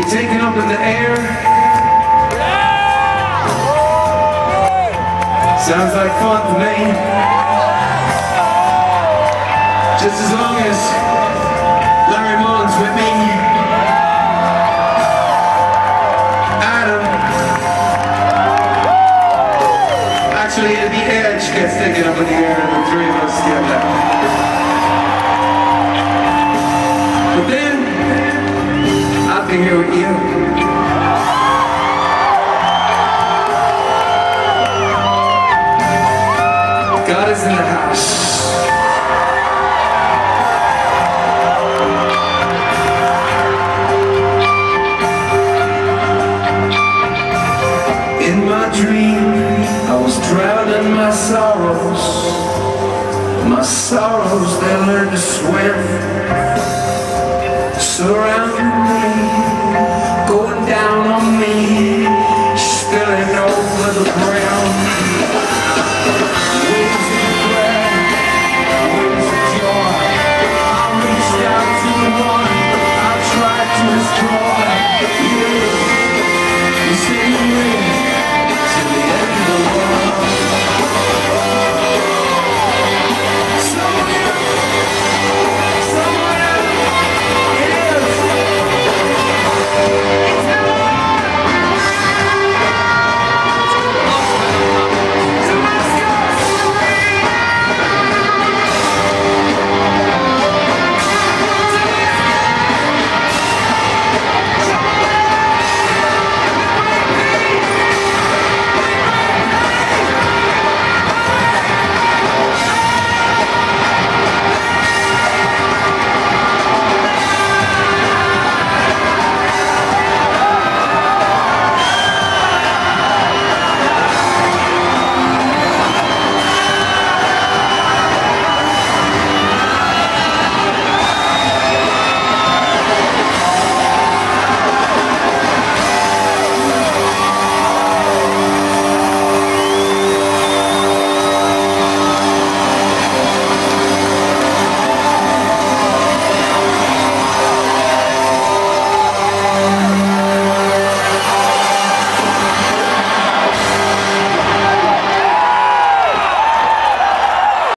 taken up in the air. Sounds like fun to me. Just as long as Larry Mullen's with me. Adam. Actually, the edge gets taken up in the air and the three of us get left. But then, I'll be here with you. God is in the house. In my dream, I was drowning my sorrows. My sorrows, they learned to swim. Surrounding me.